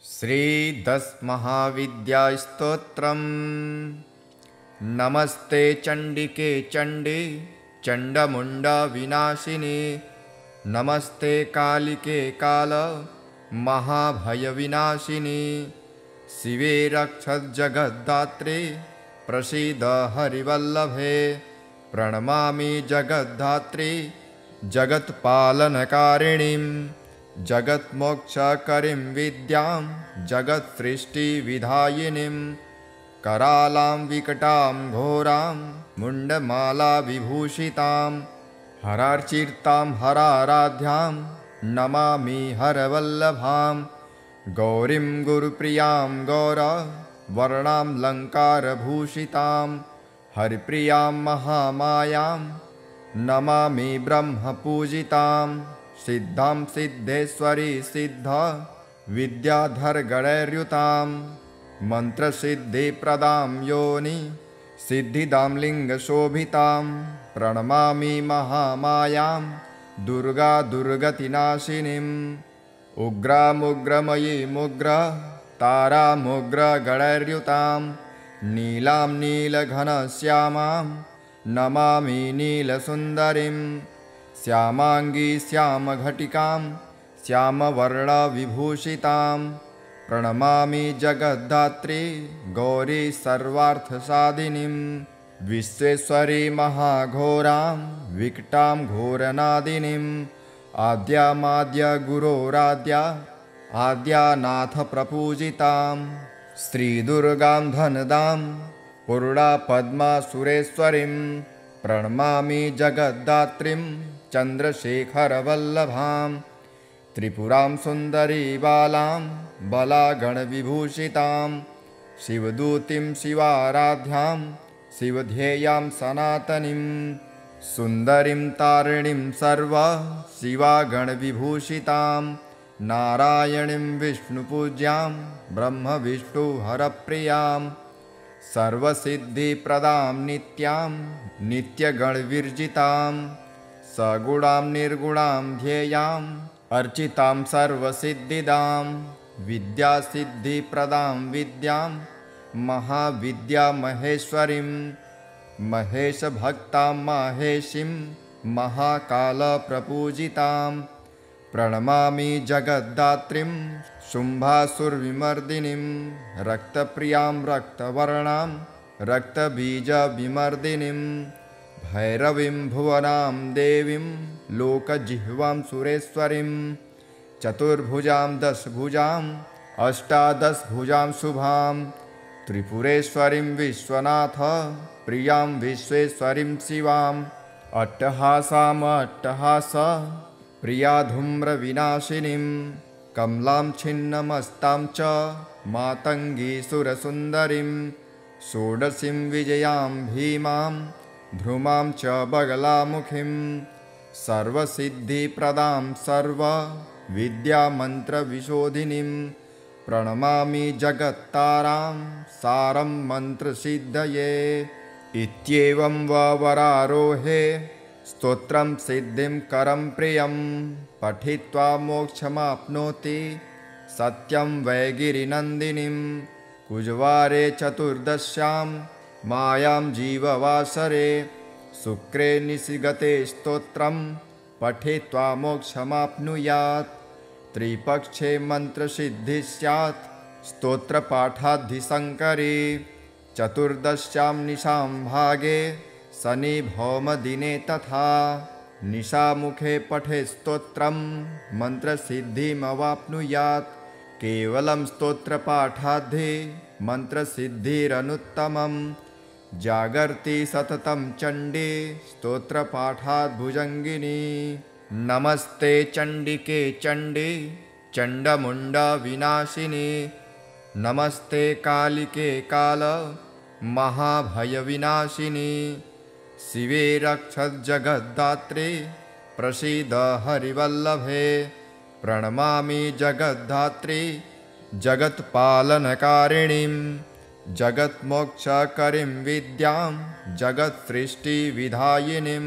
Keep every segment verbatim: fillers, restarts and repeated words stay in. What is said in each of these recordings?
श्रीदशमहाविद्यास्तोत्रम्। नमस्ते चण्डिके चण्डे चण्डमुण्डविनाशिनी। नमस्ते कालिके काल महाभयविनाशिनी। शिवे रक्षज्जगद्धात्रे प्रसीद हरिवल्लभे। प्रणमामि जगद्धात्री जगत्पालनकारिणीं। जगन्मोक्षकरीं विद्यां जगत्सृष्टिविधायिनीं। करालां विकटां घोरां मुण्डमालाविभूषितां। हरार्चितां हराराध्यां नमामि हरवल्लभां। गौरीं गुरुप्रियां गौरवर्णां लङ्कारभूषितां। हरिप्रियां महामायां नमामि ब्रह्मपूजितां। सिद्धां सिद्धेश्वरी सिद्ध विद्याधरगणैर्युतां। मन्त्रसिद्धिप्रदां योनि सिद्धिदां लिङ्गशोभितां। प्रणमामि महामायां दुर्गा दुर्गतिनाशिनीम्। उग्रामुग्रमयीमुग्र तारामुग्रगणैर्युतां। नीलां नीलघनश्यामां नमामि नीलसुन्दरीं। श्यामाङ्गी श्यामघटिकां श्यामवर्णविभूषितां। प्रणमामि जगद्धात्री गौरी सर्वार्थसाधिनीं। विश्वेश्वरी महाघोरां विकटां घोरनादिनीम्। आद्यामाद्यगुरोराद्या आद्यानाथप्रपूजितां। श्रीदुर्गां धनदां पूर्णापद्मासुरेश्वरीं। प्रणमामि जगद्धात्रीं चन्द्रशेखरवल्लभां। त्रिपुरां सुन्दरी बालां बलागणविभूषितां। शिवदूतीं शिवाराध्यां शिवध्येयां सनातनीं। सुन्दरीं तारिणीं सर्व शिवागणविभूषितां। नारायणीं विष्णुपूज्यां ब्रह्मविष्णुहरप्रियां। सर्वसिद्धिप्रदां नित्यां नित्यगणविर्जितां। सगुणां निर्गुणां ध्येयां अर्चितां सर्वसिद्धिदां। विद्यासिद्धिप्रदां विद्यां महाविद्यामहेश्वरीं। महेशभक्तां माहेशीं महाकालप्रपूजितां। प्रणमामि जगद्धात्रीं शुम्भासुरविमर्दिनीं। रक्तप्रियां रक्तवर्णां रक्तबीजविमर्दिनीं। भैरवीं भुवनां देवीं लोकजिह्वां सुरेश्वरीं। चतुर्भुजां दशभुजां अष्टादशभुजां शुभां। त्रिपुरेश्वरीं विश्वनाथ प्रियां विश्वेश्वरीं शिवां। अट्टहासाम् अट्टहास प्रिया धूम्रविनाशिनीं। कमलां छिन्नमस्तां च मातङ्गी सुरसुन्दरीं। षोडशीं विजयां भीमां भ्रूमां च बगलामुखीं। सर्वसिद्धिप्रदां सर्वविद्यामन्त्रविशोधिनीं। प्रणमामि जगत्तारां सारं मन्त्रसिद्धये। इत्येवं वरारोहे स्तोत्रं सिद्धिं करं प्रियं। पठित्वा मोक्षमाप्नोति सत्यं वै गिरिनन्दिनीं। कुजवारे चतुर्दश्यां मायां जीववासरे। शुक्रे निशिगते स्तोत्रं पठित्वा मोक्षमाप्नुयात्। त्रिपक्षे मन्त्रसिद्धिः स्यात् स्तोत्रपाठाद्धिशङ्करे। चतुर्दश्यां निशां भागे शनिभौमदिने तथा। निशामुखे पठेत् स्तोत्रं मन्त्रसिद्धिमवाप्नुयात्। केवलं स्तोत्रपाठाद्धि मन्त्रसिद्धिरनुत्तमम्। जागर्ति सततं चण्डी स्तोत्रपाठाद् भुजङ्गिनी। नमस्ते चण्डिके चण्डे चण्डमुण्डविनाशिनी। नमस्ते कालिके काल महाभयविनाशिनी। शिवे रक्षज्जगद्धात्रे प्रसीद हरिवल्लभे। प्रणमामि जगद्धात्री जगत्पालनकारिणीं। जगन्मोक्षकरीं विद्यां जगत्सृष्टिविधायिनीं।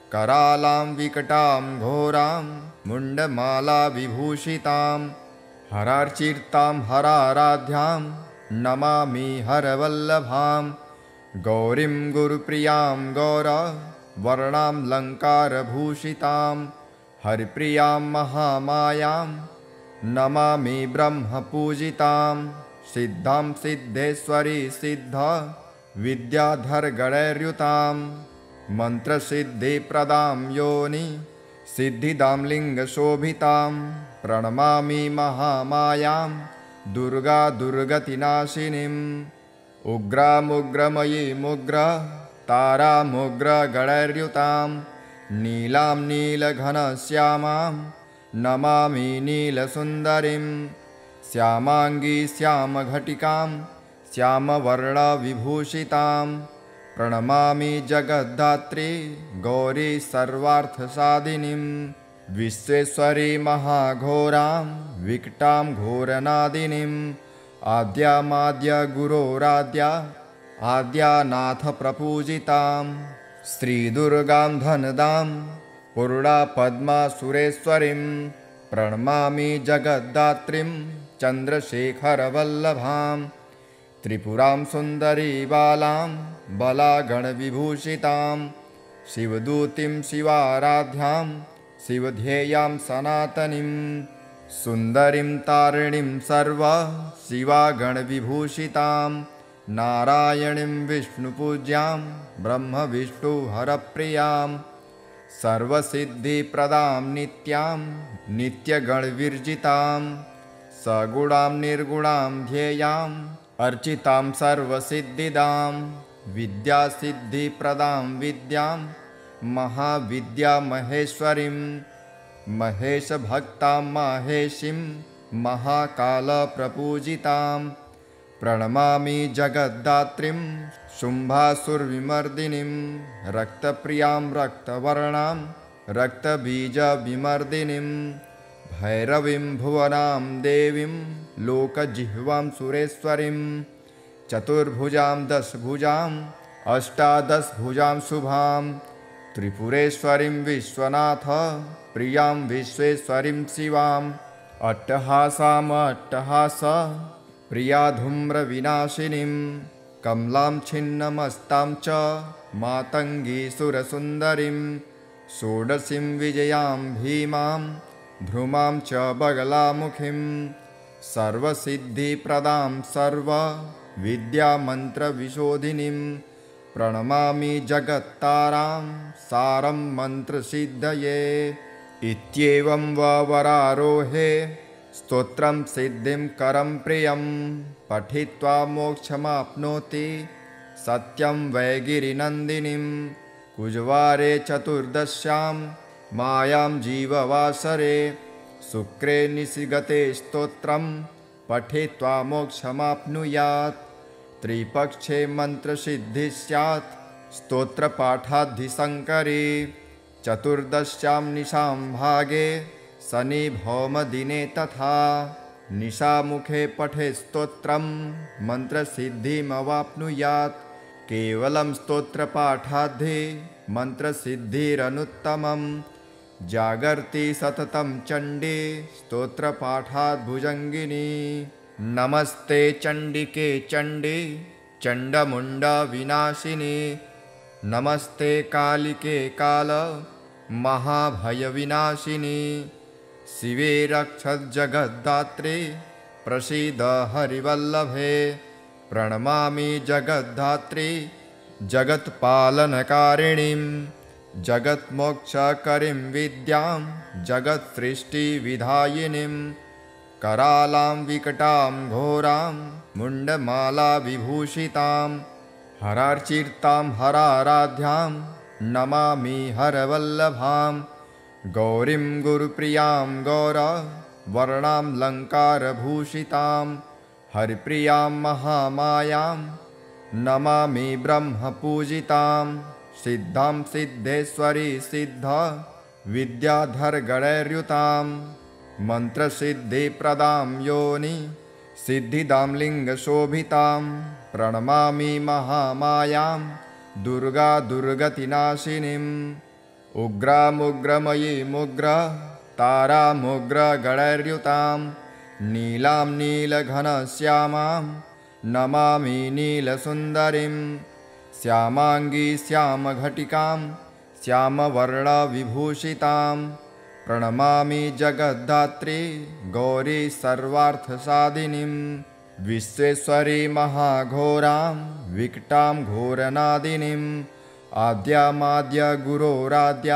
करालां विकटां घोरां मुण्डमालाविभूषितां। हरार्चितां हराराध्यां नमामि हरवल्लभां गौरीं गुरुप्रियां गौरवर्णां लङ्कारभूषितां हरिप्रियां महामायां नमामि ब्रह्मपूजितां सिद्धां सिद्धेश्वरी सिद्ध विद्याधरगणैर्युतां मन्त्रसिद्धिप्रदां योनि सिद्धिदां लिङ्गशोभितां प्रणमामि महामायां दुर्गा दुर्गतिनाशिनीम् उग्रामुग्रमयीमुग्र तारामुग्रगणैर्युतां नीलां नीलघनश्यामां नमामि नीलसुन्दरीं श्यामाङ्गी श्यामघटिकां श्यामवर्णविभूषितां प्रणमामि जगद्धात्री गौरी सर्वार्थसाधिनीं विश्वेश्वरी महाघोरां विकटां घोरनादिनीम् आद्यामाद्यगुरोराद्या आद्यानाथप्रपूजितां श्रीदुर्गां धनदां पूर्णापद्मासुरेश्वरीं प्रणमामि जगद्धात्रीं चन्द्रशेखरवल्लभां त्रिपुरां सुन्दरी बालां बलागणविभूषितां शिवदूतीं शिवाराध्यां शिवध्येयां सनातनीं सुन्दरीं तारिणीं सर्वा शिवागणविभूषितां नारायणीं विष्णुपूज्यां ब्रह्मविष्णुहरप्रियां सर्वसिद्धिप्रदां नित्यां नित्यगणविर्जितां सगुणां निर्गुणां ध्येयां अर्चितां सर्वसिद्धिदां विद्यासिद्धिप्रदां विद्यां महाविद्यामहेश्वरीं महेशभक्तां माहेशीं महाकालप्रपूजितां प्रणमामि जगद्धात्रीं शुम्भासुरविमर्दिनीं रक्तप्रियां रक्तवर्णां रक्तबीजविमर्दिनीं भैरवीं भुवनां देवीं लोकजिह्वां सुरेश्वरीं चतुर्भुजां दशभुजां अष्टादशभुजां शुभां त्रिपुरेश्वरीं विश्वनाथ प्रियां विश्वेश्वरीं शिवाम् अट्टहासाम् अट्टहास प्रिया धूम्रविनाशिनीं कमलां छिन्नमस्तां च मातङ्गी सुरसुन्दरीं षोडशीं विजयां भीमां भ्रूमां च बगलामुखीं सर्वसिद्धिप्रदां सर्वविद्यामन्त्रविशोधिनीं प्रणमामि जगत्तारां सारं मन्त्रसिद्धये इत्येवं वरारोहे स्तोत्रं सिद्धिं करं प्रियं पठित्वा मोक्षमाप्नोति सत्यं वै गिरिनन्दिनीं कुजवारे चतुर्दश्यां मायां जीववासरे शुक्रे निशिगते स्तोत्रं पठित्वा मोक्षमाप्नुयात् त्रिपक्षे मन्त्रसिद्धिः स्यात् स्तोत्रपाठाद्धिशङ्करे चतुर्दश्यां निशां भागे शनिभौमदिने तथा निशामुखे पठे स्तोत्रं मन्त्रसिद्धिमवाप्नुयात् केवलं स्तोत्रपाठाद्धि मन्त्रसिद्धिरनुत्तमं जागर्ति सततं चण्डी स्तोत्रपाठाद् भुजङ्गिनी नमस्ते चण्डिके चण्डी चण्डमुण्डविनाशिनी नमस्ते कालिके काल महाभयविनाशिनी शिवे रक्षज्जगद्धात्रे प्रसीद हरिवल्लभे प्रणमामि जगद्धात्री जगत्पालनकारिणीं जगन्मोक्षकरीं विद्यां जगत्सृष्टिविधायिनीं करालां विकटां घोरां मुण्डमालाविभूषितां हरार्चितां हराराध्यां नमामि हरवल्लभां गौरीं गुरुप्रियां गौरवर्णां लङ्कारभूषितां हरिप्रियां महामायां नमामि ब्रह्मपूजितां सिद्धां सिद्धेश्वरी सिद्ध विद्याधरगणैर्युतां मन्त्रसिद्धिप्रदां योनि सिद्धिदां लिङ्गशोभितां प्रणमामि महामायां दुर्गा दुर्गतिनाशिनीम् उग्रामुग्रमयीमुग्र तारामुग्रगणैर्युतां नीलां नीलघनश्यामां नमामि नीलसुन्दरीं श्यामाङ्गी श्यामघटिकां श्यामवर्णविभूषितां प्रणमामि जगद्धात्री गौरी सर्वार्थसाधिनीं विश्वेश्वरी महाघोरां विकटां घोरनादिनीम् आद्यामाद्यगुरोराद्या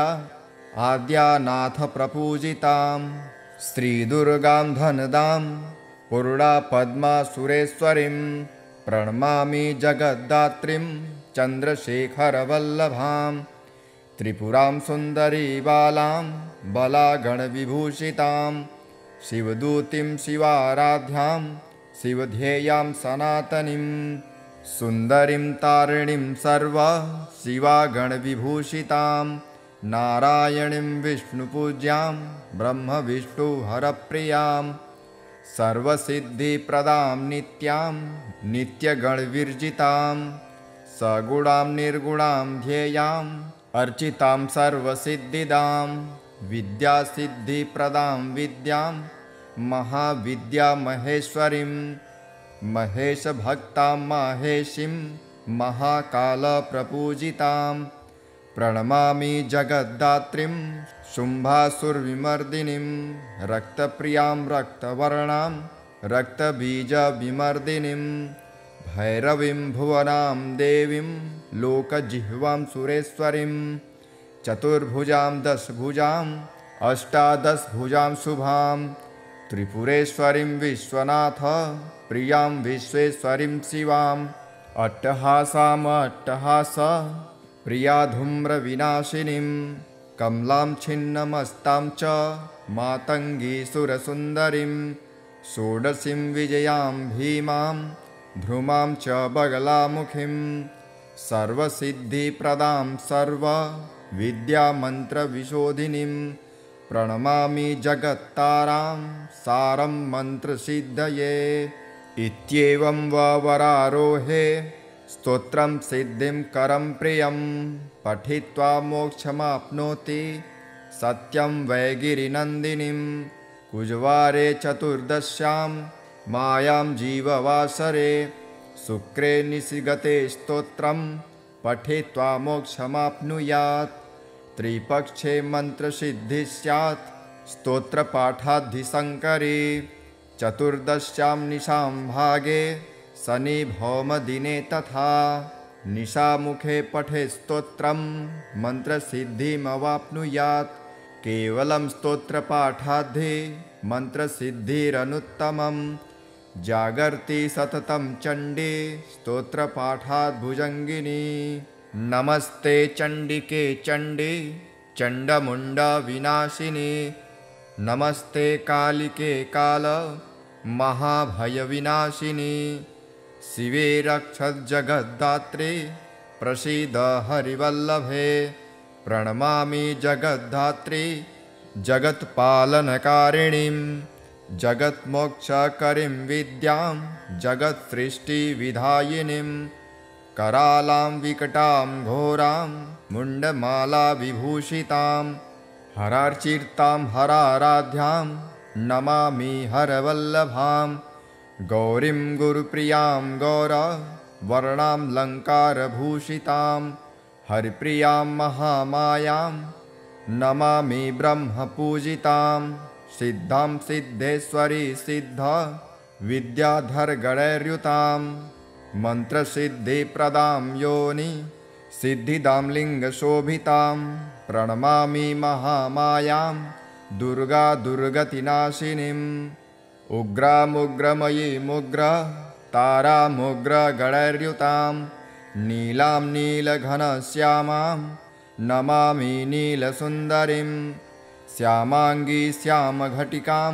आद्यानाथप्रपूजितां श्रीदुर्गां धनदां पूर्णापद्मासुरेश्वरीं प्रणमामि जगद्धात्रीं चन्द्रशेखरवल्लभां त्रिपुरां सुन्दरी बालां बलागणविभूषितां शिवदूतीं शिवाराध्यां शिवध्येयां सनातनीं सुन्दरीं तारिणीं सर्वा शिवागणविभूषितां नारायणीं विष्णुपूज्यां ब्रह्मविष्णुहरप्रियां सर्वसिद्धिप्रदां नित्यां नित्यगणविर्जितां सगुणां निर्गुणां ध्येयां अर्चितां सर्वसिद्धिदां विद्यासिद्धिप्रदां विद्यां महाविद्यामहेश्वरीं महेशभक्तां माहेशीं महाकालप्रपूजितां प्रणमामि जगद्धात्रीं शुम्भासुरविमर्दिनीं रक्तप्रियां रक्तवर्णां रक्तबीजविमर्दिनीं भैरवीं भुवनां देवीं लोकजिह्वां सुरेश्वरीं चतुर्भुजां दशभुजां अष्टादशभुजां शुभां त्रिपुरेश्वरीं विश्वनाथ प्रियां विश्वेश्वरीं शिवां अट्टहासाम् अट्टहास प्रिया धूम्रविनाशिनीं कमलां छिन्नमस्तां च मातङ्गी सुरसुन्दरीं षोडशीं विजयां भीमां भ्रूमां च बगलामुखीं सर्वसिद्धिप्रदां सर्वविद्यामन्त्रविशोधिनीं प्रणमामि जगत्तारां सारं मन्त्रसिद्धये इत्येवं वरारोहे स्तोत्रं सिद्धिं करं प्रियं पठित्वा मोक्षमाप्नोति सत्यं वै गिरिनन्दिनीं कुजवारे चतुर्दश्यां मायां जीववासरे शुक्रे निशिगते स्तोत्रं पठित्वा मोक्षमाप्नुयात् त्रिपक्षे मन्त्रसिद्धिः स्यात् स्तोत्रपाठाद्धिशङ्करे चतुर्दश्यां निशां भागे शनिभौमदिने तथा निशामुखे पठे स्तोत्रं मन्त्रसिद्धिमवाप्नुयात् केवलं स्तोत्रपाठाद्धि मन्त्रसिद्धिरनुत्तमं जागर्ति सततं चण्डी स्तोत्रपाठाद् भुजङ्गिनी नमस्ते चण्डिके चण्डी चण्डमुण्डविनाशिनी नमस्ते कालिके काल महाभयविनाशिनी शिवे रक्षज्जगद्धात्रे प्रसीद हरिवल्लभे प्रणमामि जगद्धात्री जगत्पालनकारिणीं जगत्मोक्षकरीं विद्यां जगत्सृष्टिविधायिनीं करालां विकटां घोरां मुण्डमालाविभूषितां हरार्चितां हराराध्यां नमामि हरवल्लभां गौरीं गुरुप्रियां गौरवर्णां लङ्कारभूषितां हरिप्रियां महामायां नमामि ब्रह्मपूजितां सिद्धां सिद्धेश्वरी सिद्ध विद्याधरगणैर्युतां मन्त्रसिद्धिप्रदां योनि सिद्धिदां लिङ्गशोभितां प्रणमामि महामायां दुर्गा दुर्गतिनाशिनीम् उग्रामुग्रमयीमुग्र तारामुग्रगणैर्युतां नीलां नीलघनश्यामां नमामि नीलसुन्दरीं श्यामाङ्गी श्यामघटिकां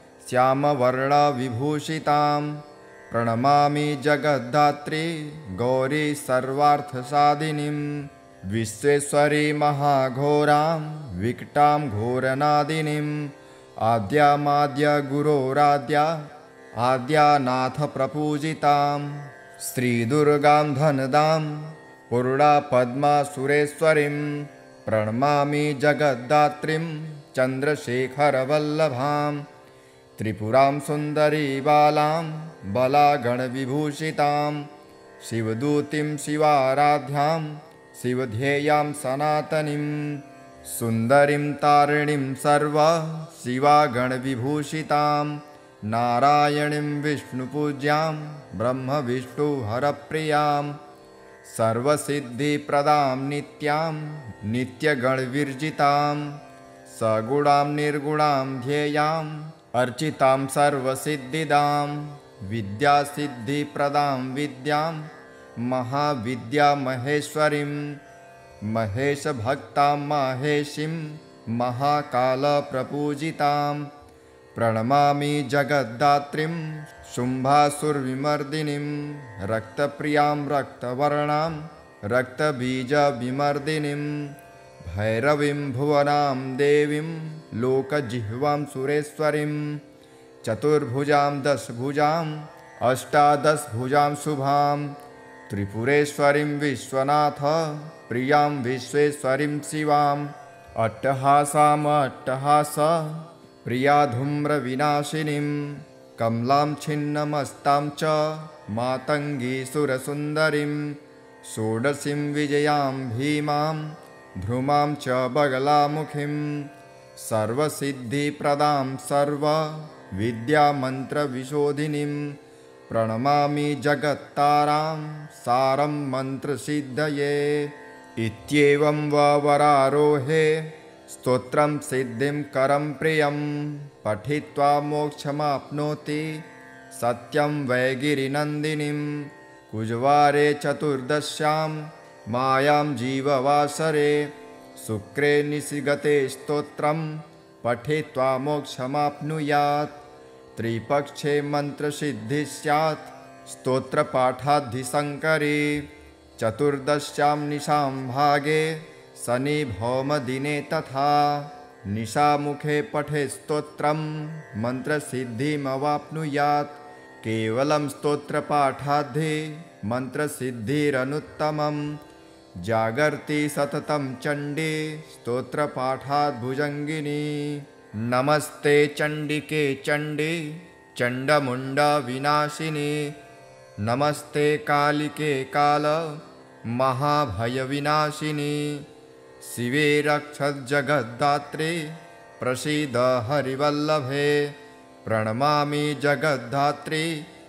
श्यामवर्णविभूषितां प्रणमामि जगद्धात्री गौरी सर्वार्थसाधिनीं विश्वेश्वरी महाघोरां विकटां घोरनादिनीम् आद्यामाद्यगुरोराद्या आद्यानाथप्रपूजितां श्रीदुर्गां धनदां पूर्णापद्मासुरेश्वरीं प्रणमामि जगद्धात्रीं चन्द्रशेखरवल्लभां त्रिपुरां सुन्दरी बालां बलागणविभूषितां शिवदूतीं शिवाराध्यां शिवध्येयां सनातनीं सुन्दरीं तारिणीं सर्वा शिवागणविभूषितां नारायणीं विष्णुपूज्यां ब्रह्मविष्णुहरप्रियां सर्वसिद्धिप्रदां नित्यां नित्यगणविर्जितां सगुणां निर्गुणां ध्येयाम् अर्चितां सर्वसिद्धिदां विद्यासिद्धिप्रदां विद्यां महाविद्यामहेश्वरीं महेशभक्तां माहेशीं महाकालप्रपूजितां प्रणमामि जगद्धात्रीं शुम्भासुरविमर्दिनीं रक्तप्रियां रक्तवर्णां रक्तबीजविमर्दिनीं भैरवीं भुवनां देवीं लोकजिह्वां सुरेश्वरीं चतुर्भुजां दशभुजां अष्टादशभुजां शुभां त्रिपुरेश्वरीं विश्वनाथ प्रियां विश्वेश्वरीं शिवां अट्टहासाम् अट्टहास प्रिया धूम्रविनाशिनीं कमलां छिन्नमस्तां च मातङ्गी सुरसुन्दरीं षोडशीं विजयां भीमां भ्रूमां च बगलामुखीं सर्वसिद्धिप्रदां सर्वविद्यामन्त्रविशोधिनीं प्रणमामि जगत्तारां सारं मन्त्रसिद्धये इत्येवं वरारोहे स्तोत्रं सिद्धिं करं प्रियं पठित्वा मोक्षमाप्नोति सत्यं वैगिरिनन्दिनीं कुजवारे चतुर्दश्यां मायां जीववासरे शुक्रे निशिगते स्तोत्रं पठित्वा मोक्षमाप्नुयात् त्रिपक्षे मन्त्रसिद्धिः स्यात् स्तोत्रपाठाद्धिशङ्करे चतुर्दश्यां निशां भागे शनिभौमदिने तथा निशामुखे पठे स्तोत्रं मन्त्रसिद्धिमवाप्नुयात् केवलं स्तोत्रपाठाद्धि मन्त्रसिद्धिरनुत्तमम् जागर्ति सततं चण्डी स्तोत्रपाठाद् भुजङ्गिनी नमस्ते चण्डिके चण्डी चण्डमुण्डविनाशिनी नमस्ते कालिके काल महाभयविनाशिनी शिवे रक्षज्जगद्धात्रे प्रसीद हरिवल्लभे प्रणमामि जगद्धात्रे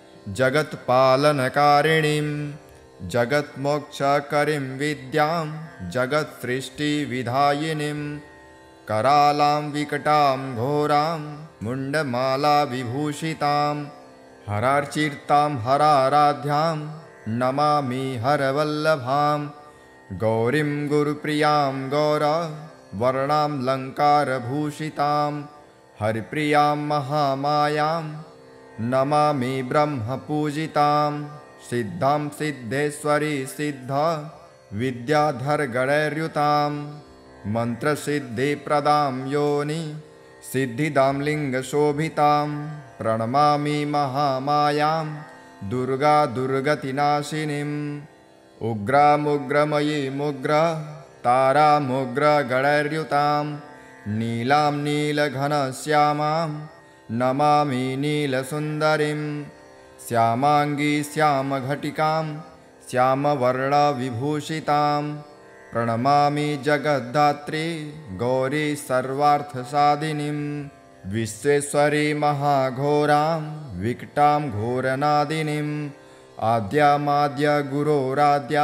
जगत्पालनकारिणीं जगन्मोक्षकरीं विद्यां जगत्सृष्टिविधायिनीं करालां विकटां घोरां मुण्डमालाविभूषितां हरार्चितां हराराध्यां नमामि हरवल्लभां गौरीं गुरुप्रियां गौरवर्णां लङ्कारभूषितां हरिप्रियां महामायां नमामि ब्रह्मपूजितां सिद्धां सिद्धेश्वरी सिद्ध विद्याधरगणैर्युतां मन्त्रसिद्धिप्रदां योनि सिद्धिदां लिङ्गशोभितां प्रणमामि महामायां दुर्गा दुर्गतिनाशिनीम् उग्रामुग्रमयीमुग्र तारामुग्रगणैर्युतां नीलां नीलघनश्यामां नमामि नीलसुन्दरीं श्यामाङ्गी श्यामघटिकां श्यामवर्णविभूषितां प्रणमामि जगद्धात्री गौरी सर्वार्थसाधिनीं विश्वेश्वरी महाघोरां विकटां घोरनादिनीं आद्यामाद्यगुरोराद्या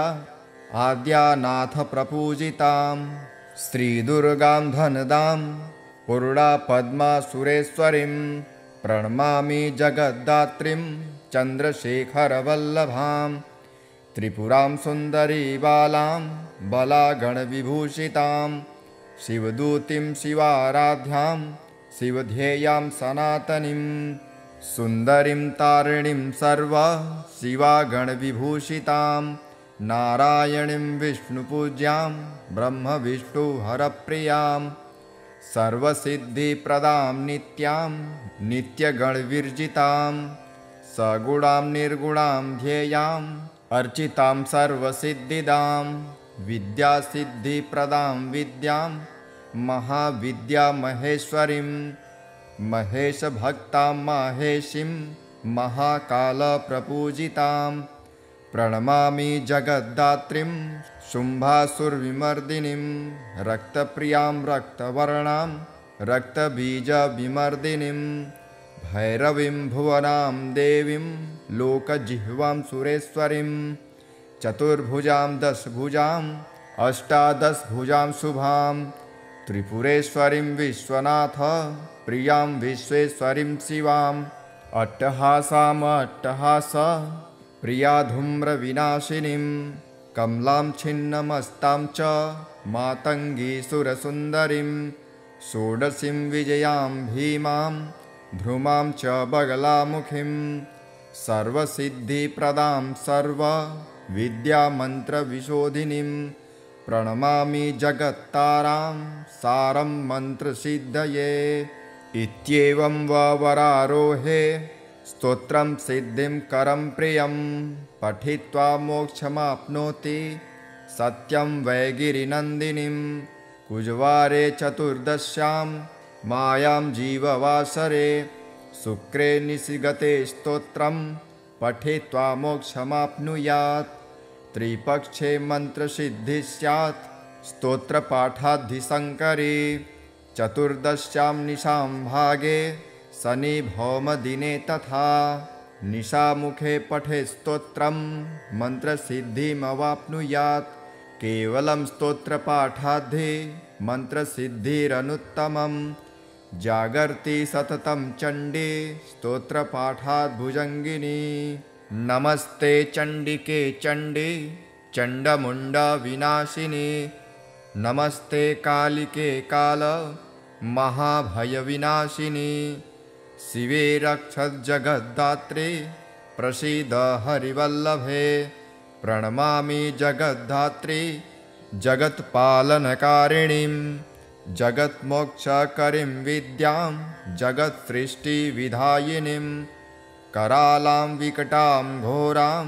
आद्यानाथप्रपूजितां श्रीदुर्गां धनदां पूर्णापद्मासुरेश्वरीं प्रणमामि जगद्धात्रीं चन्द्रशेखरवल्लभां त्रिपुरां सुन्दरी बालां बलागणविभूषितां शिवदूतीं शिवाराध्यां शिवध्येयां सनातनीं सुन्दरीं तारिणीं सर्वा शिवागणविभूषितां नारायणीं विष्णुपूज्यां ब्रह्मविष्णुहरप्रियां सर्वसिद्धिप्रदां नित्यां नित्यगणविर्जितां सगुणां निर्गुणां ध्येयाम् अर्चितां सर्वसिद्धिदां विद्यासिद्धिप्रदां विद्यां महाविद्यामहेश्वरीं महेशभक्तां माहेशीं महाकालप्रपूजितां प्रणमामि जगद्धात्रीं शुम्भासुरविमर्दिनीं रक्तप्रियां रक्तवर्णां रक्तबीजविमर्दिनीं भैरवीं भुवनां देवीं लोकजिह्वां सुरेश्वरीं चतुर्भुजां दशभुजाम् अष्टादशभुजां शुभां त्रिपुरेश्वरीं विश्वनाथ प्रियां विश्वेश्वरीं शिवाम् अट्टहासाम् अट्टहास प्रिया धूम्रविनाशिनीं कमलां छिन्नमस्तां च मातङ्गी सुरसुन्दरीं षोडशीं विजयां भीमां भ्रूमां च बगलामुखीं सर्वसिद्धिप्रदां सर्वविद्यामन्त्रविशोधिनीं प्रणमामि जगत्तारां सारं मन्त्रसिद्धये। इत्येवं वरारोहे स्तोत्रं सिद्धिं करं प्रियं पठित्वा मोक्षमाप्नोति सत्यं वै गिरिनन्दिनीं कुजवारे चतुर्दश्यां मायां जीववासरे शुक्रे निशिगते स्तोत्रं पठित्वा मोक्षमाप्नुयात् त्रिपक्षे मन्त्रसिद्धिः स्यात् स्तोत्रपाठाद्धिशङ्करे चतुर्दश्यां निशां भागे शनिभौमदिने तथा निशामुखे पठे स्तोत्रं मन्त्रसिद्धिमवाप्नुयात् केवलं स्तोत्रपाठाद्धि मन्त्रसिद्धिरनुत्तमम् जागर्ति सततं चण्डी स्तोत्रपाठाद् भुजङ्गिनी नमस्ते चण्डिके चण्डी चण्डमुण्डविनाशिनी नमस्ते कालिके काल महाभयविनाशिनी शिवे रक्षज्जगद्धात्रे प्रसीद हरिवल्लभे प्रणमामि जगद्धात्री जगत्पालनकारिणीं जगन्मोक्षकरीं विद्यां जगत्सृष्टिविधायिनीं करालां विकटां घोरां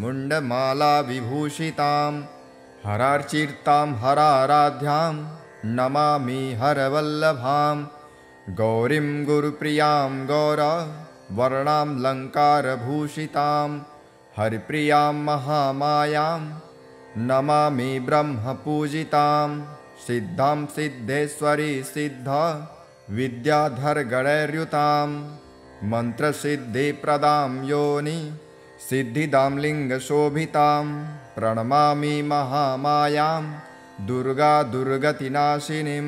मुण्डमालाविभूषितां हरार्चितां हराराध्यां नमामि हरवल्लभां गौरीं गुरुप्रियां गौरवर्णां लङ्कारभूषितां हरिप्रियां महामायां नमामि ब्रह्मपूजितां सिद्धां सिद्धेश्वरी सिद्ध विद्याधरगणैर्युतां मन्त्रसिद्धिप्रदां योनि सिद्धिदां लिङ्गशोभितां प्रणमामि महामायां दुर्गा दुर्गतिनाशिनीम्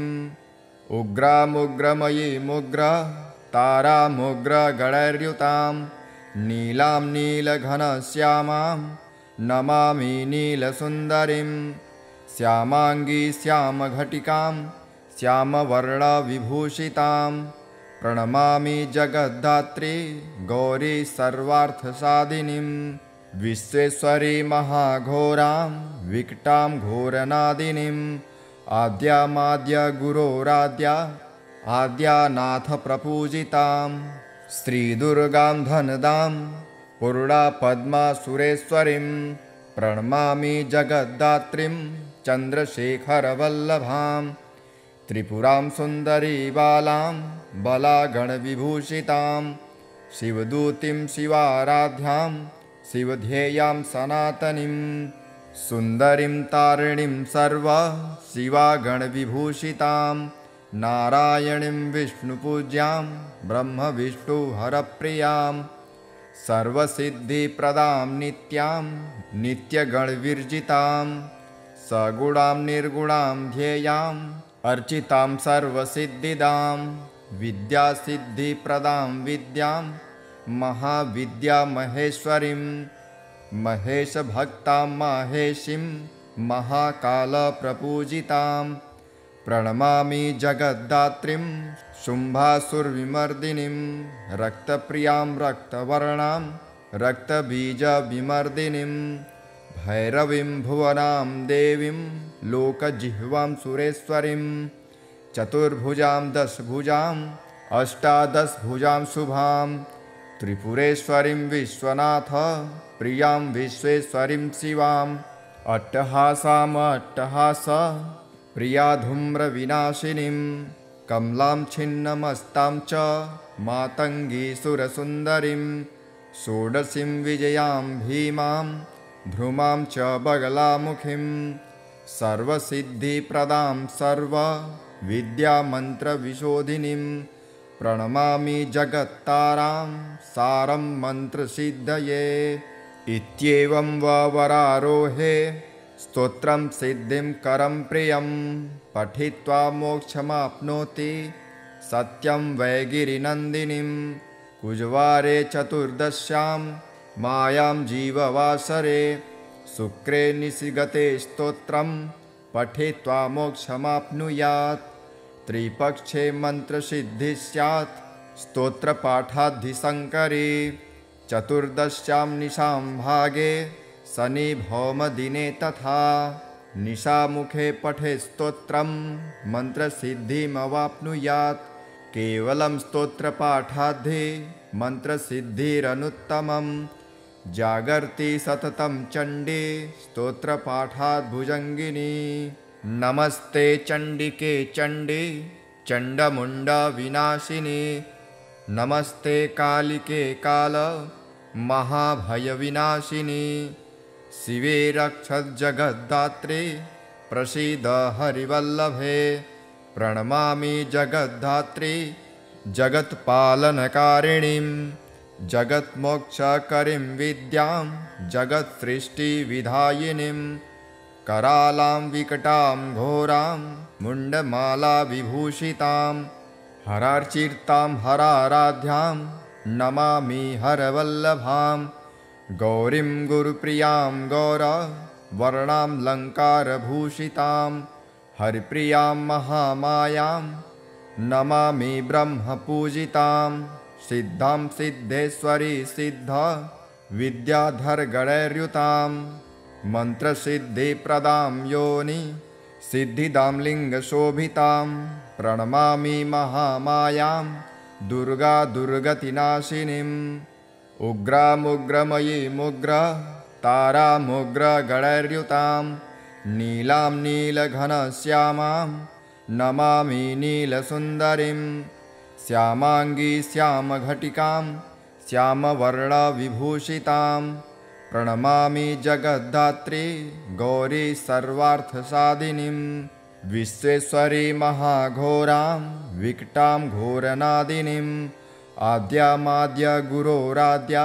उग्रामुग्रमयीमुग्र तारामुग्रगणैर्युतां नीलां नीलघनश्यामां नमामि नीलसुन्दरीं श्यामाङ्गी श्यामघटिकां श्यामवर्णविभूषितां प्रणमामि जगद्धात्री गौरी सर्वार्थसाधिनीं विश्वेश्वरी महाघोरां विकटां घोरनादिनीं आद्यामाद्य गुरोराद्या आद्यानाथप्रपूजितां श्रीदुर्गां धनदां पूर्णापद्मासुरेश्वरीं प्रणमामि जगद्धात्रीं चन्द्रशेखरवल्लभां त्रिपुरां सुन्दरी बालां बलागणविभूषितां शिवदूतीं शिवाराध्यां शिवध्येयां सनातनीं सुन्दरीं तारिणीं सर्व शिवागणविभूषितां नारायणीं विष्णुपूज्यां ब्रह्मविष्णुहरप्रियां सर्वसिद्धिप्रदां नित्यां नित्यगणविर्जितां सगुणां निर्गुणां ध्येयां अर्चितां सर्वसिद्धिदां विद्यासिद्धिप्रदां विद्यां महाविद्यामहेश्वरीं महेशभक्तां माहेशीं महाकालप्रपूजितां प्रणमामि जगद्धात्रीं शुम्भासुरविमर्दिनीं रक्तप्रियां रक्तवर्णां रक्तबीजविमर्दिनीं भैरवीं भुवनां देवीं लोकजिह्वां सुरेश्वरीं चतुर्भुजां दशभुजाम् अष्टादशभुजां शुभां त्रिपुरेश्वरीं विश्वनाथ प्रियां विश्वेश्वरीं शिवाम् अट्टहासाम् अट्टहास प्रिया धूम्रविनाशिनीं कमलां छिन्नमस्तां च मातङ्गी सुरसुन्दरीं षोडशीं विजयां भीमां भ्रूमां च बगलामुखीं सर्वसिद्धिप्रदां सर्वविद्यामन्त्रविशोधिनीं प्रणमामि जगत्तारां सारं मन्त्रसिद्धये। इत्येवं वरारोहे स्तोत्रं सिद्धिं करं प्रियं पठित्वा मोक्षमाप्नोति सत्यं वै गिरिनन्दिनीं कुजवारे चतुर्दश्यां मायां जीववासरे शुक्रे निशिगते स्तोत्रं पठित्वा मोक्षमाप्नुयात् त्रिपक्षे मन्त्रसिद्धिः स्यात् स्तोत्रपाठाद्धिशङ्करे चतुर्दश्यां निशां भागे शनि भौमदिने तथा निशामुखे पठे स्तोत्रं मन्त्रसिद्धिमवाप्नुयात् केवलं स्तोत्रपाठाद्धि मन्त्रसिद्धिरनुत्तमं जागर्ति सततं चण्डी स्तोत्रपाठाद् भुजङ्गिनी। नमस्ते चण्डिके चण्डी चण्डमुण्डविनाशिनी नमस्ते कालिके काल महाभयविनाशिनी शिवे रक्षज्जगद्धात्रे प्रसीद हरिवल्लभे प्रणमामि जगद्धात्री जगत्पालनकारिणीं जगन्मोक्षकरीं विद्यां जगत्सृष्टिविधायिनीं करालां विकटां घोरां मुण्डमालाविभूषितां हरार्चितां हराराध्यां नमामि हरवल्लभां गौरीं गुरुप्रियां गौरवर्णां लङ्कारभूषितां हरिप्रियां महामायां नमामि ब्रह्मपूजितां सिद्धां सिद्धेश्वरी सिद्ध विद्याधरगणैर्युतां मन्त्रसिद्धिप्रदां योनि सिद्धिदां लिङ्गशोभितां प्रणमामि महामायां दुर्गा दुर्गतिनाशिनीम् उग्रामुग्रमयीमुग्र तारामुग्रगणैर्युतां नीलां नीलघनश्यामां नमामि नीलसुन्दरीं श्यामाङ्गी श्यामघटिकां श्यामवर्णविभूषितां प्रणमामि जगद्धात्री गौरी सर्वार्थसाधिनीं विश्वेश्वरी महाघोरां विकटां घोरनादिनीं आद्यामाद्य गुरोराद्या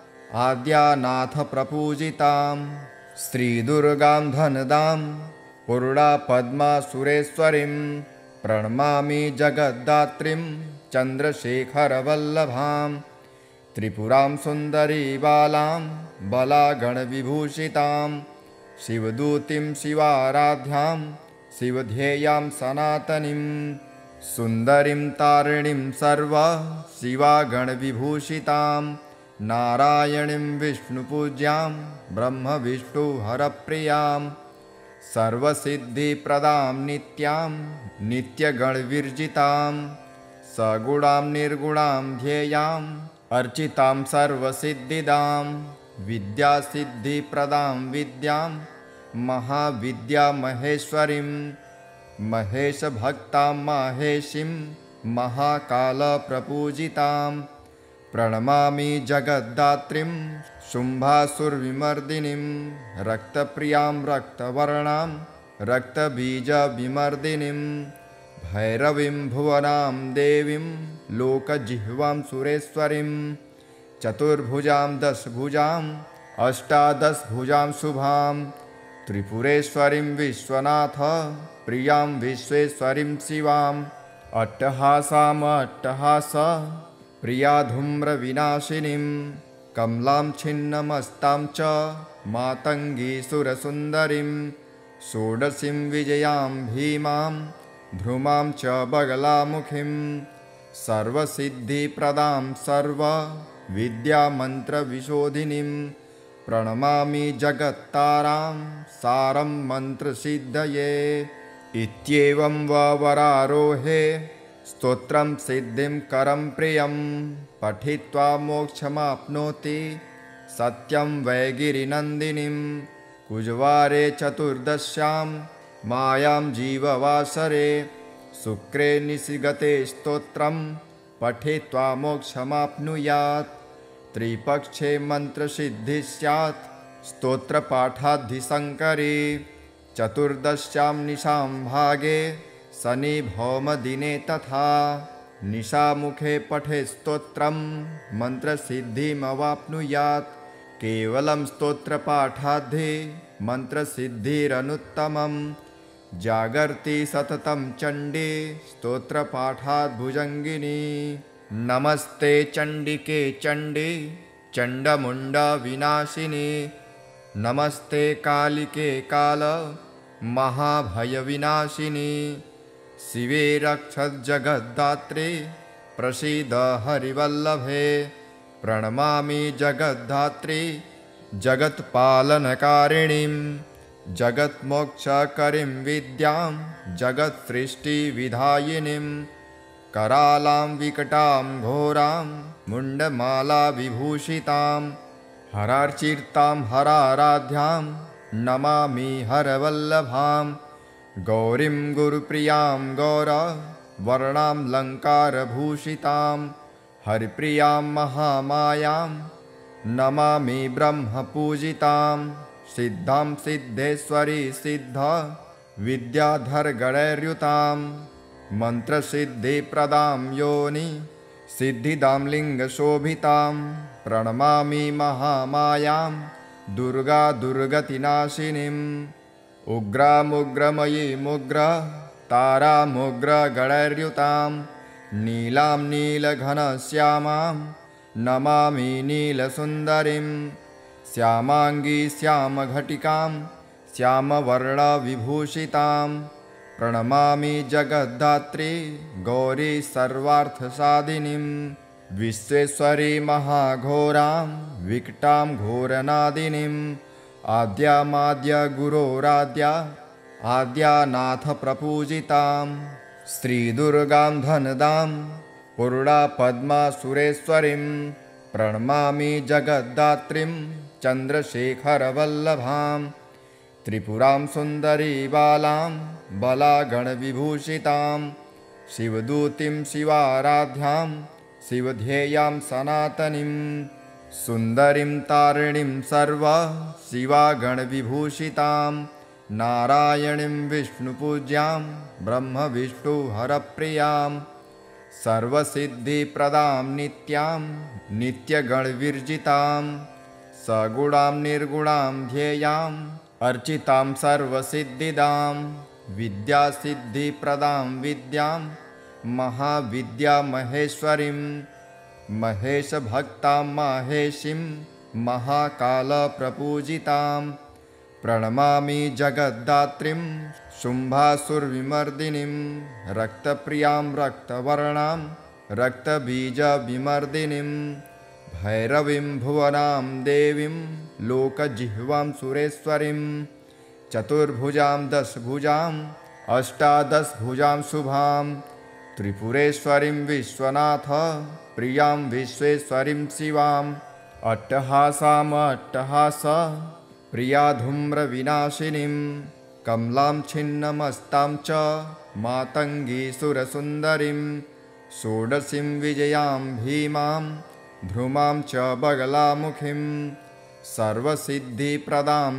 आद्यानाथप्रपूजितां श्रीदुर्गां धनदां पूर्णापद्मासुरेश्वरीं प्रणमामि जगद्धात्रीं चन्द्रशेखरवल्लभां त्रिपुरां सुन्दरी बालां बलागणविभूषितां शिवदूतीं शिवाराध्यां शिवध्येयां सनातनीं सुन्दरीं तारिणीं सर्व शिवागणविभूषितां नारायणीं विष्णुपूज्यां ब्रह्मविष्णुहरप्रियां सर्वसिद्धिप्रदां नित्यां नित्यगणविर्जितां सगुणां निर्गुणां ध्येयां अर्चितां सर्वसिद्धिदां विद्यासिद्धिप्रदां विद्यां महाविद्यामहेश्वरीं महेशभक्तां माहेशीं महाकालप्रपूजितां प्रणमामि जगद्धात्रीं शुम्भासुरविमर्दिनीं रक्तप्रियां रक्तवर्णां रक्तबीजविमर्दिनीं भैरवीं भुवनां देवीं लोकजिह्वां सुरेश्वरीं चतुर्भुजां दशभुजां अष्टादशभुजां शुभां त्रिपुरेश्वरीं विश्वनाथ प्रियां विश्वेश्वरीं शिवां अट्टहासाम् अट्टहास प्रिया धूम्रविनाशिनीं कमलां छिन्नमस्तां च मातङ्गी सुरसुन्दरीं षोडशीं विजयां भीमां भ्रूमां च बगलामुखीं सर्वसिद्धिप्रदां सर्वविद्यामन्त्रविशोधिनीं प्रणमामि जगत्तारां सारं मन्त्रसिद्धये। इत्येवं वरारोहे स्तोत्रं सिद्धिं करं प्रियं पठित्वा मोक्षमाप्नोति सत्यं वै गिरिनन्दिनीं कुजवारे चतुर्दश्यां मायां जीववासरे शुक्रे निशिगते स्तोत्रं पठित्वा मोक्षमाप्नुयात्। त्रिपक्षे मन्त्रसिद्धिः स्यात् स्तोत्रपाठाद्धिसङ्करे। चतुर्दश्यां निशां भागे शनि भौमदिने तथा। निशामुखे पठेत् स्तोत्रं मन्त्रसिद्धिमवाप्नुयात्। केवलं स्तोत्रपाठाद्धि मन्त्रसिद्धिरनुत्तमम्। जागर्ति सततं चण्डी स्तोत्रपाठाद् भुजङ्गिनी। नमस्ते चण्डिके चण्डी चण्डमुण्डविनाशिनी। नमस्ते कालिके काल महाभयविनाशिनी। शिवे रक्षज्जगद्धात्रे प्रसीद हरिवल्लभे। प्रणमामि जगद्धात्री जगत्पालनकारिणीं। जगन्मोक्षकरीं विद्यां जगत्सृष्टिविधायिनीं। करालां विकटां घोरां मुण्डमालाविभूषितां। हरार्चितां हराराध्यां नमामि हरवल्लभां। गौरीं गुरुप्रियां गौरवर्णां लङ्कारभूषितां। हरिप्रियां महामायां नमामि ब्रह्मपूजितां। सिद्धां सिद्धेश्वरी सिद्ध विद्याधरगणैर्युतां। मन्त्रसिद्धिप्रदां योनि सिद्धिदां लिङ्गशोभितां। प्रणमामि महामायां दुर्गा दुर्गतिनाशिनीम्। उग्रामुग्रमयीमुग्र तारामुग्रगणैर्युतां। नीलां नीलघनश्यामां नमामि नीलसुन्दरीं। श्यामाङ्गी श्यामघटिकां श्यामवर्णविभूषितां। प्रणमामि जगद्धात्री गौरी सर्वार्थसाधिनीं। विश्वेश्वरी महाघोरां विकटां घोरनादिनीम्। आद्यामाद्यगुरोराद्या आद्यानाथप्रपूजितां। श्रीदुर्गां धनदां पूर्णापद्मासुरेश्वरीं। प्रणमामि जगद्धात्रीं चन्द्रशेखरवल्लभां। त्रिपुरां सुन्दरी बालां बलागणविभूषितां। शिवदूतीं शिवाराध्यां शिवध्येयां सनातनीं। सुन्दरीं तारिणीं सर्व शिवागणविभूषितां। नारायणीं विष्णुपूज्यां ब्रह्मविष्णुहरप्रियां। सर्वसिद्धिप्रदां नित्यां नित्यगणविर्जितां। सगुणां निर्गुणां ध्येयां अर्चितां सर्वसिद्धिदां। विद्यासिद्धिप्रदां विद्यां महाविद्यामहेश्वरीं। महेशभक्तां माहेशीं महाकालप्रपूजितां। प्रणमामि जगद्धात्रीं शुम्भासुरविमर्दिनीं। रक्तप्रियां रक्तवर्णां रक्तबीजविमर्दिनीं। भैरवीं भुवनां देवीं लोकजिह्वां सुरेश्वरीं। चतुर्भुजां दशभुजां अष्टादशभुजां शुभां। त्रिपुरेश्वरीं विश्वनाथ प्रियां विश्वेश्वरीं शिवाम्। अट्टहासाम् अट्टहास प्रिया धूम्रविनाशिनीं। कमलां छिन्नमस्तां च मातङ्गी सुरसुन्दरीं। षोडशीं विजयां भीमां भ्रूमां च बगलामुखीं। सर्वसिद्धिप्रदां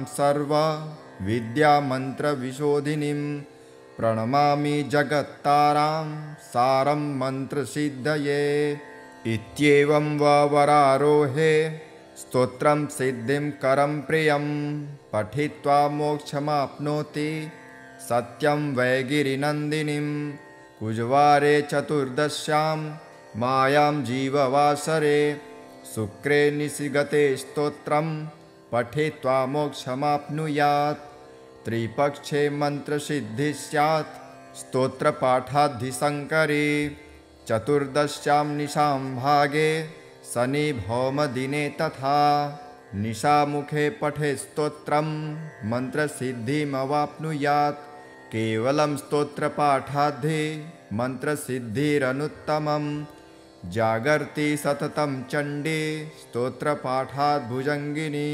सर्वविद्यामन्त्रविशोधिनीं। प्रणमामि जगत्तारां सारं मन्त्रसिद्धये। इत्येवं वरारोहे स्तोत्रं सिद्धिं करं प्रियं। पठित्वा मोक्षमाप्नोति सत्यं वै गिरिनन्दिनीं। कुजवारे चतुर्दश्यां मायां जीववासरे। शुक्रे निशिगते स्तोत्रं पठित्वा मोक्षमाप्नुयात्। त्रिपक्षे मन्त्रसिद्धिः स्यात् स्तोत्रपाठाद्धिसङ्करे। चतुर्दश्यां निशां भागे शनि भौमदिने तथा। निशामुखे पठेत् स्तोत्रं मन्त्रसिद्धिमवाप्नुयात्। केवलं स्तोत्रपाठाद्धि मन्त्रसिद्धिरनुत्तमम्। जागर्ति सततं चण्डी स्तोत्रपाठाद् भुजङ्गिनी।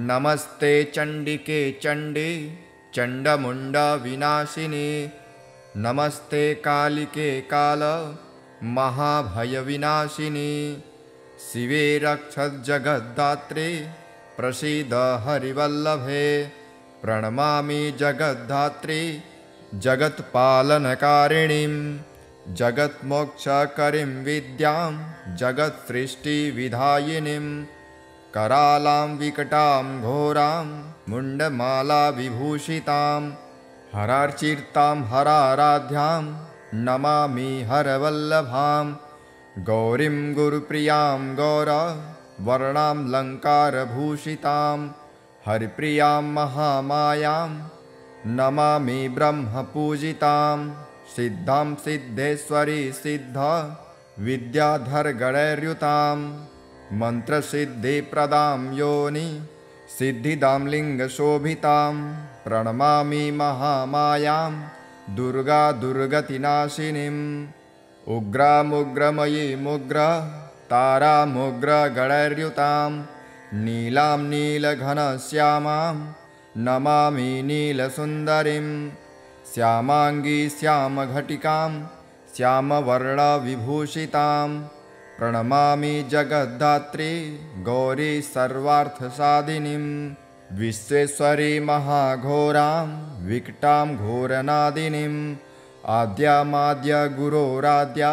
नमस्ते चण्डिके चण्डी चण्डमुण्डविनाशिनी। नमस्ते कालिके काल महाभयविनाशिनी शिवे रक्षज्जगद्धात्रे प्रसीद हरिवल्लभे प्रणमामि जगद्धात्री जगत्पालनकारिणीं जगत्मोक्षकरीं विद्यां जगत्सृष्टिविधायिनीं करालां विकटां घोरां मुण्डमालाविभूषितां हरार्चितां हराराध्यां नमामि हरवल्लभां गौरीं गुरुप्रियां गौरवर्णां लङ्कारभूषितां हरिप्रियां महामायां नमामि ब्रह्मपूजितां सिद्धां सिद्धेश्वरी सिद्ध विद्याधरगणैर्युतां मन्त्रसिद्धिप्रदां योनि सिद्धिदां लिङ्गशोभितां प्रणमामि महामायां दुर्गा दुर्गतिनाशिनीम् उग्रामुग्रमयीमुग्र तारामुग्रगणैर्युतां नीलां नीलघनश्यामां नमामि नीलसुन्दरीं श्यामाङ्गी श्यामघटिकां श्यामवर्णविभूषितां प्रणमामि जगद्धात्री गौरी सर्वार्थसाधिनीं विश्वेश्वरी महाघोरां विकटां घोरनादिनीम् आद्यामाद्यगुरोराद्या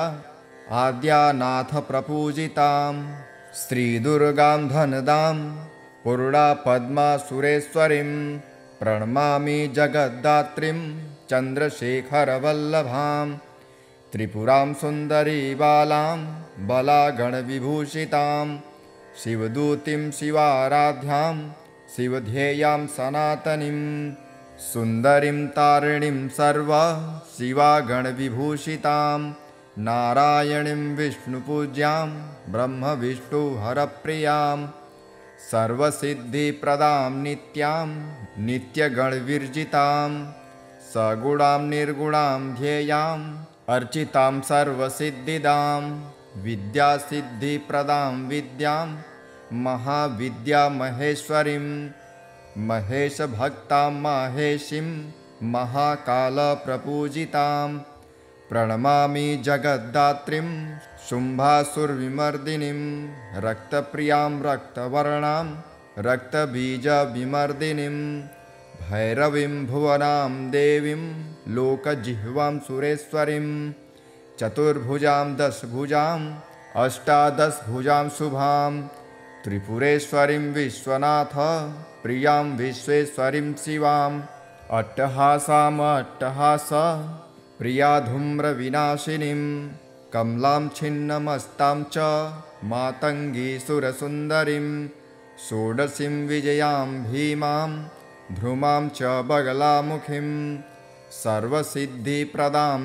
आद्यानाथप्रपूजितां श्रीदुर्गां धनदां पूर्णापद्मासुरेश्वरीं प्रणमामि जगद्धात्रीं चन्द्रशेखरवल्लभां त्रिपुरां सुन्दरी बालां बलागणविभूषितां शिवदूतीं शिवाराध्यां शिवध्येयां सनातनीं सुन्दरीं तारिणीं सर्वा शिवागणविभूषितां नारायणीं विष्णुपूज्यां ब्रह्मविष्णुहरप्रियां सर्वसिद्धिप्रदां नित्यां नित्यगणविर्जितां सगुणां निर्गुणां ध्येयां अर्चितां सर्वसिद्धिदां विद्यासिद्धिप्रदां विद्यां महाविद्यामहेश्वरीं महेशभक्तां माहेशीं महाकालप्रपूजितां प्रणमामि जगद्धात्रीं शुम्भासुरविमर्दिनीं रक्तप्रियां रक्तवर्णां रक्तबीजविमर्दिनीं भैरवीं भुवनां देवीं लोकजिह्वां सुरेश्वरीं चतुर्भुजां दशभुजां अष्टादशभुजां शुभां त्रिपुरेश्वरीं विश्वनाथ प्रियां विश्वेश्वरीं शिवां अट्टहासाम् अट्टहास प्रिया धूम्रविनाशिनीं कमलां छिन्नमस्तां च मातङ्गी सुरसुन्दरीं षोडशीं विजयां भीमां भ्रूमां च बगलामुखीं सर्वसिद्धिप्रदां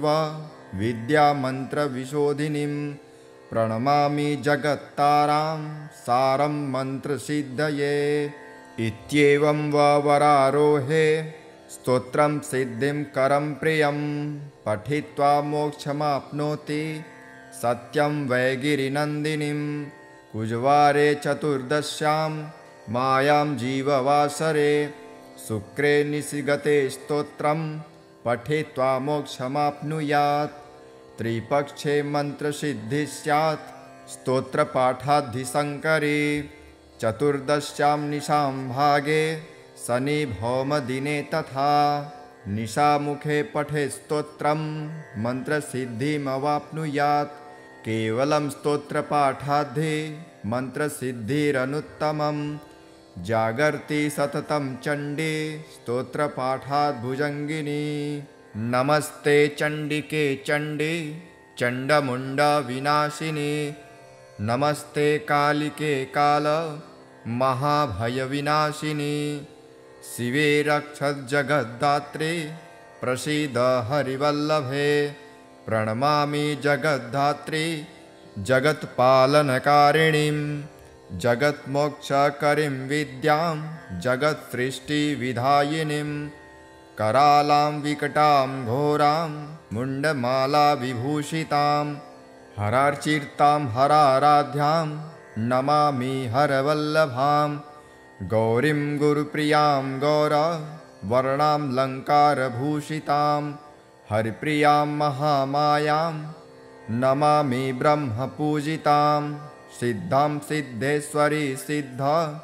सर्वविद्यामन्त्रविशोधिनीं प्रणमामि जगत्तारां सारं मन्त्रसिद्धये इत्येवं वरारोहे स्तोत्रं सिद्धिं करं प्रियं पठित्वा मोक्षमाप्नोति सत्यं वै गिरिनन्दिनीं कुजवारे चतुर्दश्यां मायां जीववासरे शुक्रे निशिगते स्तोत्रं पठित्वा मोक्षमाप्नुयात् त्रिपक्षे मन्त्रसिद्धिः स्यात् स्तोत्रपाठाद्धिशङ्करे चतुर्दश्यां निशां भागे शनिभौमदिने तथा निशामुखे पठे स्तोत्रं मन्त्रसिद्धिमवाप्नुयात् केवलं स्तोत्रपाठाद्धि मन्त्रसिद्धिरनुत्तमं जागर्ति सततं चण्डी स्तोत्रपाठाद् भुजङ्गिनी नमस्ते चण्डिके चण्डी चण्डमुण्डविनाशिनी नमस्ते कालिके काल महाभयविनाशिनी शिवे रक्षज्जगद्धात्रे प्रसीद हरिवल्लभे प्रणमामि जगद्धात्री जगत्पालनकारिणीं जगत्मोक्षकरीं विद्यां जगत्सृष्टिविधायिनीं करालां विकटां घोरां मुण्डमालाविभूषितां हरार्चितां हराराध्यां नमामि हरवल्लभां गौरीं गुरुप्रियां गौरवर्णां लङ्कारभूषितां हरिप्रियां महामायां नमामि ब्रह्मपूजितां सिद्धां सिद्धेश्वरी सिद्ध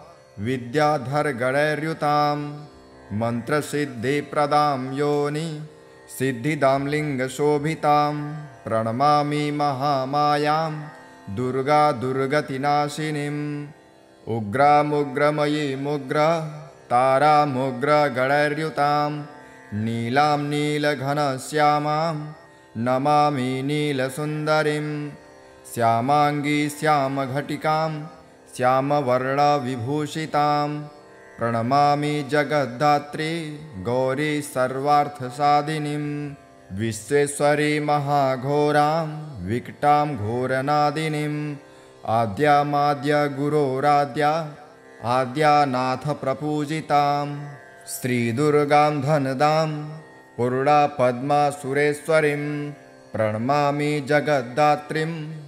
विद्याधरगणैर्युतां मन्त्रसिद्धिप्रदां योनि सिद्धिदां लिङ्गशोभितां प्रणमामि महामायां दुर्गा दुर्गतिनाशिनीम् उग्रामुग्रमयीमुग्र तारामुग्रगणैर्युतां नीलां नीलघनश्यामां नमामि नीलसुन्दरीं श्यामाङ्गी श्यामघटिकां श्यामवर्णविभूषितां प्रणमामि जगद्धात्री गौरी सर्वार्थसाधिनीं विश्वेश्वरी महाघोरां विकटां घोरनादिनीम् आद्यामाद्य गुरोराद्या आद्यानाथ प्रपूजितां श्रीदुर्गां धनदां पूर्णापद्मासुरेश्वरीं प्रणमामि जगद्धात्रीं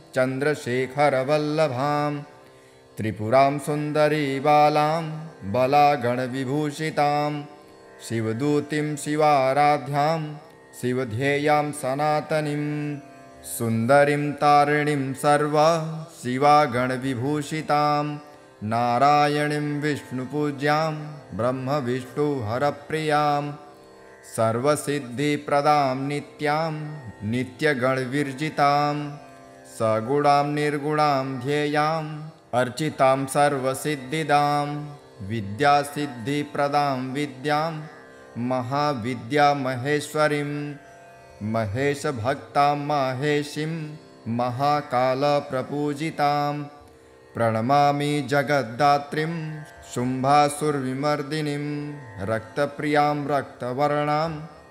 चन्द्रशेखरवल्लभां त्रिपुरां सुन्दरी बालां बलागणविभूषितां शिवदूतीं शिवाराध्यां शिवध्येयां सनातनीं सुन्दरीं तारिणीं सर्वा शिवागणविभूषितां नारायणीं विष्णुपूज्यां ब्रह्मविष्णुहरप्रियां सर्वसिद्धिप्रदां नित्यां नित्यगणविर्जितां सगुणां निर्गुणां ध्येयां अर्चितां सर्वसिद्धिदां विद्यासिद्धिप्रदां विद्यां महाविद्यामहेश्वरीं महेशभक्तां माहेशीं महाकालप्रपूजितां प्रणमामि जगद्धात्रीं शुम्भासुरविमर्दिनीं रक्तप्रियां रक्तवर्णां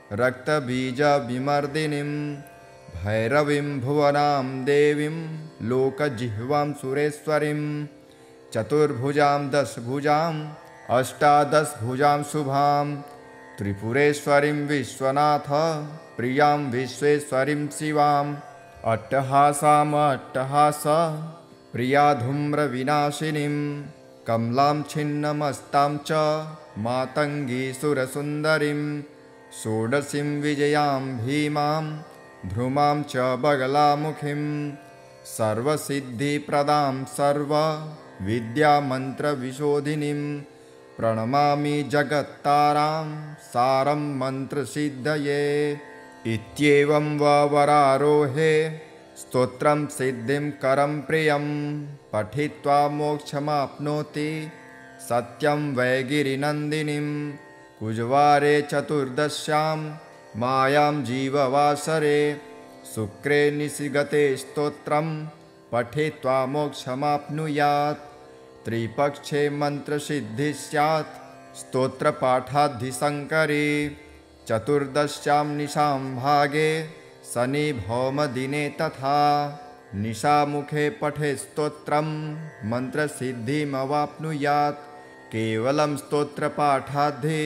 रक्तबीजविमर्दिनीं भैरवीं भुवनां देवीं लोकजिह्वां सुरेश्वरीं चतुर्भुजां दशभुजां अष्टादशभुजां शुभां त्रिपुरेश्वरीं विश्वनाथ प्रियां विश्वेश्वरीं शिवाम् अट्टहासाम् अट्टहास प्रिया धूम्रविनाशिनीं कमलां छिन्नमस्तां च मातङ्गी सुरसुन्दरीं षोडशीं विजयां भीमां भ्रूमां च बगलामुखीं सर्वसिद्धिप्रदां सर्वविद्यामन्त्रविशोधिनीं प्रणमामि जगत्तारां सारं मन्त्रसिद्धये इत्येवं वरारोहे स्तोत्रं सिद्धिं करं प्रियं पठित्वा मोक्षमाप्नोति सत्यं वै गिरिनन्दिनीं कुजवारे चतुर्दश्यां मायां जीववासरे शुक्रे निशिगते स्तोत्रं पठित्वा मोक्षमाप्नुयात् त्रिपक्षे मन्त्रसिद्धिः स्यात् स्तोत्रपाठाद्धिशङ्करे चतुर्दश्यां निशां भागे शनिभौमदिने तथा निशामुखे पठे स्तोत्रं मन्त्रसिद्धिमवाप्नुयात् केवलं स्तोत्रपाठाद्धि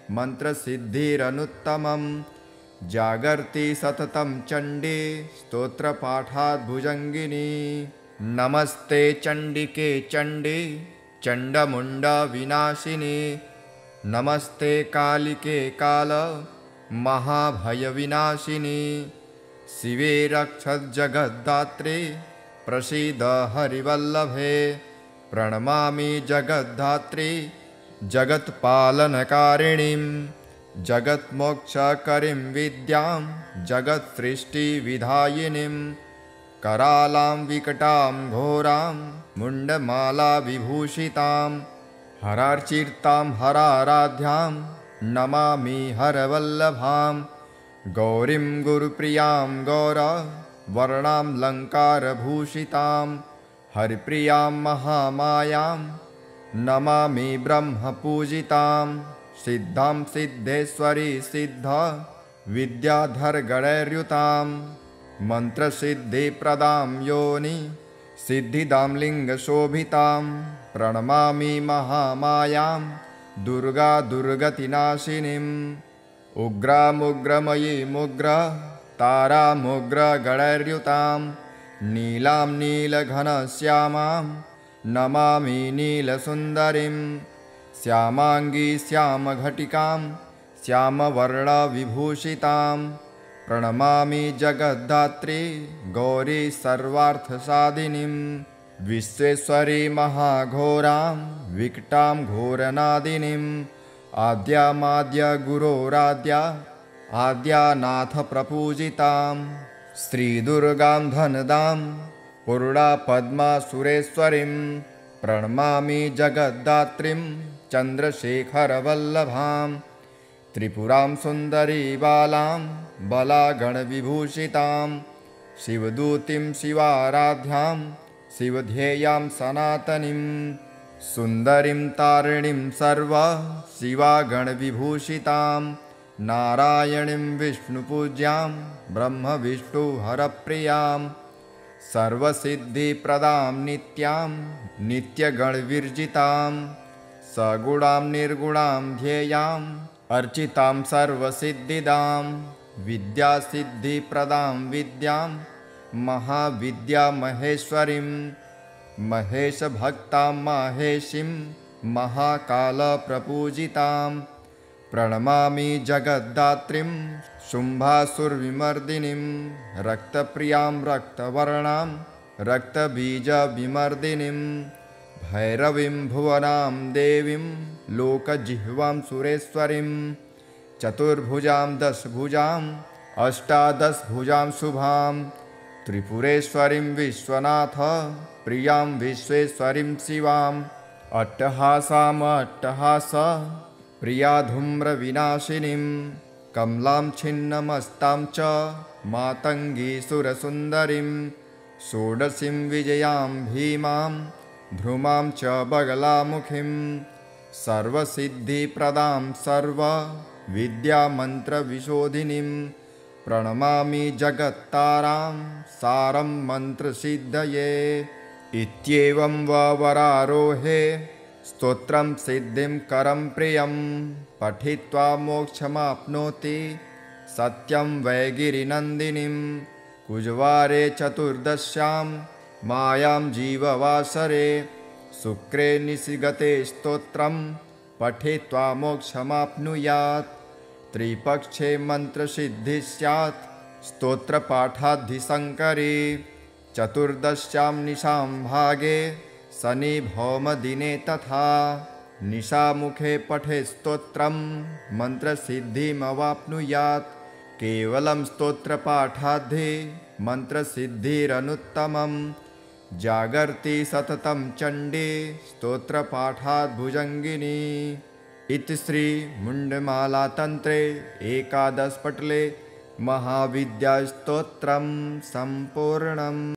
मन्त्रसिद्धिरनुत्तमं जागर्ति सततं चण्डी स्तोत्रपाठाद् भुजङ्गिनी नमस्ते चण्डिके चण्डी चण्डमुण्डविनाशिनी नमस्ते कालिके काल महाभयविनाशिनी शिवे रक्षज्जगद्धात्रे प्रसीद हरिवल्लभे प्रणमामि जगद्धात्री जगत्पालनकारिणीं जगत्मोक्षकरीं विद्यां जगत्सृष्टिविधायिनीं करालां विकटां घोरां मुण्डमालाविभूषितां हरार्चितां हराराध्यां नमामि हरवल्लभां गौरीं गुरुप्रियां गौरवर्णां लङ्कारभूषितां हरिप्रियां महामायां नमामि ब्रह्मपूजितां सिद्धां सिद्धेश्वरी सिद्ध विद्याधरगणैर्युतां मन्त्रसिद्धिप्रदां योनि सिद्धिदां लिङ्गशोभितां प्रणमामि महामायां दुर्गा दुर्गतिनाशिनीम् उग्रामुग्रमयीमुग्र तारामुग्रगणैर्युतां नीलां नीलघनश्यामां नमामि नीलसुन्दरीं श्यामाङ्गी श्यामघटिकां श्यामवर्णविभूषितां प्रणमामि जगद्धात्री गौरी सर्वार्थसाधिनीं विश्वेश्वरी महाघोरां विकटां घोरनादिनीम् आद्यामाद्य गुरोराद्या आद्यानाथ प्रपूजितां श्रीदुर्गां धनदां पूर्णापद्मासुरेश्वरीं प्रणमामि जगद्धात्रीं चन्द्रशेखरवल्लभां त्रिपुरां सुन्दरी बालां बलागणविभूषितां शिवदूतीं शिवाराध्यां शिवध्येयां सनातनीं सुन्दरीं तारिणीं सर्वा शिवागणविभूषितां नारायणीं विष्णुपूज्यां ब्रह्मविष्णुहरप्रियां सर्वसिद्धिप्रदां नित्यां नित्यगणविर्जितां सगुणां निर्गुणां ध्येयां अर्चितां सर्वसिद्धिदां विद्यासिद्धिप्रदां विद्यां महाविद्यामहेश्वरीं महेशभक्तां माहेशीं महाकालप्रपूजितां प्रणमामि जगद्धात्रीं शुम्भासुरविमर्दिनीं रक्तप्रियां रक्तवर्णां रक्तबीजविमर्दिनीं भैरवीं भुवनां देवीं लोकजिह्वां सुरेश्वरीं चतुर्भुजां दशभुजां अष्टादशभुजां शुभां त्रिपुरेश्वरीं विश्वनाथ प्रियां विश्वेश्वरीं शिवां अट्टहासाम् अट्टहास प्रिया धूम्रविनाशिनीं कमलां छिन्नमस्तां च मातङ्गी सुरसुन्दरीं षोडशीं विजयां भीमां भ्रूमां च बगलामुखीं सर्वसिद्धिप्रदां सर्वविद्यामन्त्रविशोधिनीं प्रणमामि जगत्तारां सारं मन्त्रसिद्धये इत्येवं वरारोहे स्तोत्रं सिद्धिं करं प्रियं पठित्वा मोक्षमाप्नोति सत्यं वै गिरिनन्दिनीं कुजवारे चतुर्दश्यां मायां जीववासरे शुक्रे निशिगते स्तोत्रं पठित्वा मोक्षमाप्नुयात् त्रिपक्षे मन्त्रसिद्धिः स्यात् स्तोत्रपाठाद्धिशङ्करे चतुर्दश्यां निशां भागे शनिभौमदिने तथा निशामुखे पठे स्तोत्रं मन्त्रसिद्धिमवाप्नुयात् केवलं स्तोत्रपाठाद्धि मन्त्रसिद्धिरनुत्तमं जागर्ति सततं चण्डी स्तोत्रपाठाद् भुजङ्गिनी इति श्री मुण्डमालातन्त्रे एकादशपटले महाविद्यास्तोत्रं सम्पूर्णम्।